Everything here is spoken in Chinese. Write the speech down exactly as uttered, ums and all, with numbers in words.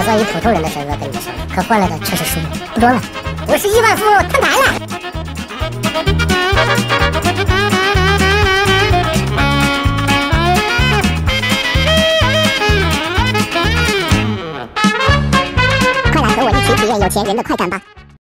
算以普通人的身份跟你说，可换来的却是输赢。不装了，我是亿万富翁，摊牌了。快来和我一起体验有钱人的快感吧！